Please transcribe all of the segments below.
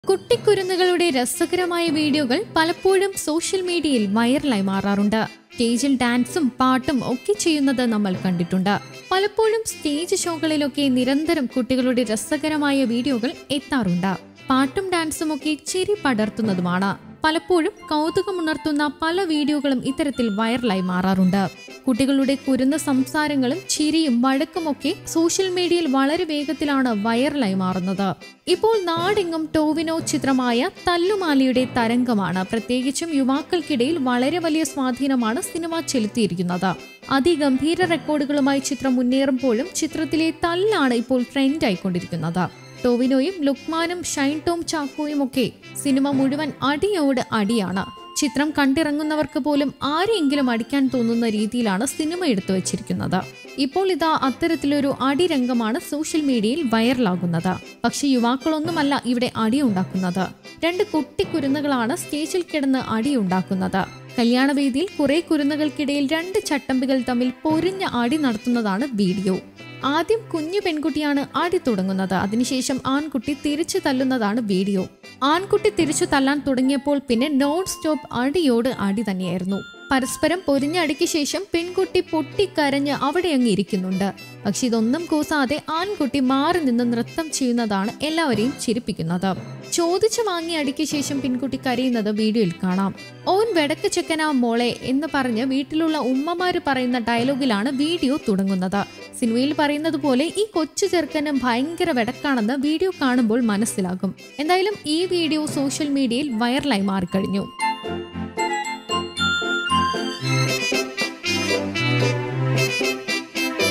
കുട്ടിക്കുരുന്നുകളുടെ രസകരമായ വീഡിയോകൾ പലപ്പോഴും സോഷ്യൽ മീഡിയയിൽ വൈറലായി മാറാറുണ്ട്. സ്റ്റേജിൽ ഡാൻസും പാട്ടും ഒക്കെ ചെയ്യുന്നത് നമ്മൾ കണ്ടിട്ടുണ്ട്. പലപ്പോഴും സ്റ്റേജ് ഷോകളിലൊക്കെ നിരന്തരം കുട്ടികളുടെ രസകരമായ വീഡിയോകൾ എത്താറുണ്ട്. പാട്ടും ഡാൻസും ഒക്കെ ചിരി പടർത്തുന്നതുമാണ്. പലപ്പോഴും കൗതുകമുണർത്തുന്ന പല വീഡിയോകളും ഇത്തരത്തിൽ വൈറലായി മാറാറുണ്ട്. കുട്ടികളുടെ കുരുന്ന സംസാരങ്ങളും ചിരിയും വഴക്കുമൊക്കെ സോഷ്യൽ മീഡിയയിൽ വളരെ വേഗത്തിലാണ് വൈറലായി മാറുന്നത്. ഇപ്പോൾ നാടെങ്ങും ടോവിനോ ചിത്രമായ തല്ലുമാലയുടെ തരംഗമാണ്. പ്രത്യേകിച്ചും യുവാക്കൾക്കിടയിൽ വളരെ വലിയ സ്വാധീനമാണ് സിനിമ ചെലുത്തിയിരിക്കുന്നത്. അതിഗംഭീര റെക്കോർഡുകളുമായി ചിത്രം മുന്നേറുമ്പോഴും ചിത്രത്തിലെ തല്ലാണ് ഇപ്പോൾ ട്രെൻഡ് ആയിക്കൊണ്ടിരിക്കുന്നത്. ടോവിനോയും ലുക്മാനും ഷൈൻ ടോം ചാക്കോയും ഒക്കെ സിനിമ മുഴുവൻ അടിയോട് അടിയാണ്. ചിത്രം കണ്ടിറങ്ങുന്നവർക്ക് പോലും ആരെയെങ്കിലും അടിക്കാൻ തോന്നുന്ന രീതിയിലാണ് സിനിമ എടുത്തു വച്ചിരിക്കുന്നത്. ഇപ്പോൾ ഇതാ അത്തരത്തിലൊരു അടിരംഗമാണ് സോഷ്യൽ മീഡിയയിൽ വൈറലാകുന്നത്. പക്ഷെ യുവാക്കളൊന്നുമല്ല ഇവിടെ അടിയുണ്ടാക്കുന്നത്. 2 കുട്ടിക്കുരുന്നുകളാണ് സ്റ്റേജിൽ കിടന്ന് അടിയുണ്ടാക്കുന്നത്. കല്യാണവേദിയിൽ കുറെ കുരുന്നുകൾക്കിടയിൽ 2 ചട്ടമ്പികൾ തമ്മിൽ പൊരിഞ്ഞ അടി നടത്തുന്നതാണ് വീഡിയോ. ആദ്യം കുഞ്ഞു പെൺകുട്ടിയാണ് അടി തുടങ്ങുന്നത്. അതിനുശേഷം ആൺകുട്ടി തിരിച്ചു തല്ലുന്നതാണ് വീഡിയോ. ആൺകുട്ടി തിരിച്ചു തല്ലാൻ തുടങ്ങിയപ്പോൾ പിന്നെ നോൺ സ്റ്റോപ്പ് അടിയോട് അടി തന്നെയായിരുന്നു. പരസ്പരം പൊരിഞ്ഞടിക്ക് ശേഷം പെൺകുട്ടി പൊട്ടിക്കരഞ്ഞ് അവിടെ അങ്ങ് ഇരിക്കുന്നുണ്ട്. പക്ഷെ ഇതൊന്നും കൂസാതെ ആൺകുട്ടി മാറി നിന്ന് നൃത്തം ചെയ്യുന്നതാണ് എല്ലാവരെയും ചിരിപ്പിക്കുന്നത്. ചോദിച്ചു വാങ്ങി അടിക്ക് ശേഷം പെൺകുട്ടി കരയുന്നത് വീഡിയോയിൽ കാണാം. ഓൻ വെടക്ക് ചെക്കനാ മോളെ എന്ന് പറഞ്ഞ് വീട്ടിലുള്ള ഉമ്മമാര് പറയുന്ന ഡയലോഗിലാണ് വീഡിയോ തുടങ്ങുന്നത്. സിനിമയിൽ പറയുന്നത് പോലെ ഈ കൊച്ചു ചെറുക്കന് ഭയങ്കര വെടക്കാണെന്ന് വീഡിയോ കാണുമ്പോൾ മനസ്സിലാകും. എന്തായാലും ഈ വീഡിയോ സോഷ്യൽ മീഡിയയിൽ വൈറലായി മാറിക്കഴിഞ്ഞു.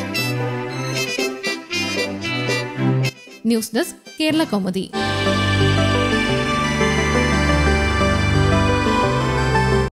News desk Kerala Kaumudi.